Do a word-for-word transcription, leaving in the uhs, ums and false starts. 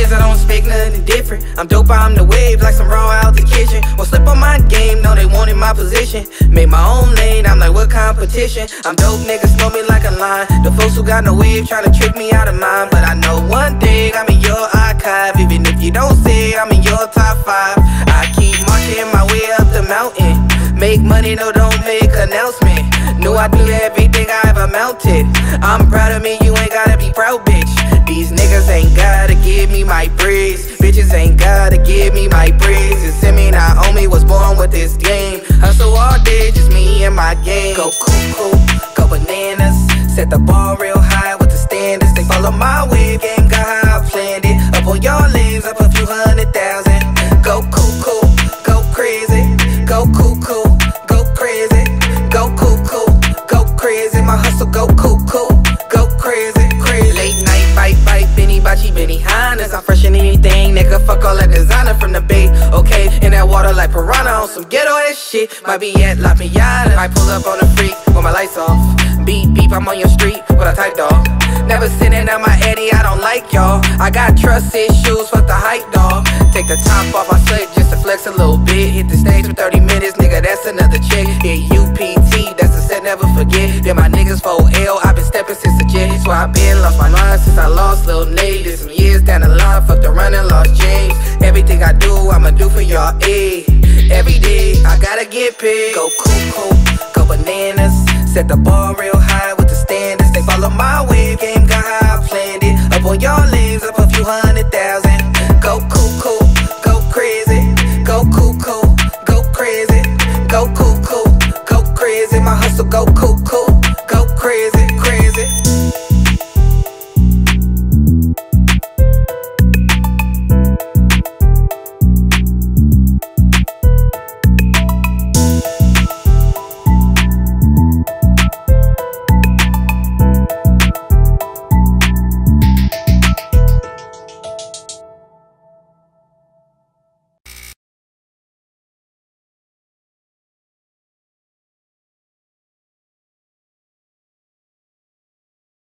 is, I don't expect nothing different. I'm dope, I'm the wave, like some raw out the kitchen. Won't slip on my game, no, they wanted my position. Made my own lane, I'm like, what competition? I'm dope, niggas know me like a line. The folks who got no wave trying to trick me out of mine. But I know one thing, I'm in your archive. Even if you don't say it, I'm in your top five. I keep marching my way up the mountain. Make money, no, don't make announcement. Knew I do everything I ever mounted. I'm proud of me, you ain't gotta be proud, bitch. These niggas ain't gotta give me my praise. Bitches ain't gotta give me my praise. It's in me, Naomi was born with this game. Hustle all day, just me and my game. Go cuckoo, go bananas. Set the bar real high with the standards. They follow my wave, game got how I planned it. Up on your legs, up a few hundred thousand. Go cuckoo, go crazy. Go cuckoo, go crazy. Go cuckoo, go crazy. My hustle go cuckoo, go crazy, crazy. Late night, bite, bite, Benny, Bachi, Benny Hannes. I'm fresh in anything, nigga, fuck all that designer from the bay. Okay, in that water like piranha on some ghetto ass shit. Might be at La Piñata. I pull up on a freak with my lights off. Beep, beep, I'm on your street with a type dog. Never sitting at my Eddie, I don't like y'all. I got trust issues, fuck the hype dog. Take the top off my shirt just to flex a little bit. Hit the stage for thirty minutes, nigga, that's another check. Hit U P T, that's the set, never forget. Then my niggas four L, I been stepping since the jet. So I been lost my mind since I lost Lil Nate. Did some years down the line, fucked around and lost James. Everything I do, I'ma do for y'all, ayy. Every day, I gotta get paid. Go cuckoo, go bananas. Set the bar real high with the standards. They follow my wave, game got how I planned it. Up on your legs, up a few hundred thousand. Go cuckoo, go crazy. Go cuckoo, go crazy. Go cuckoo, go crazy. My hustle go cuckoo.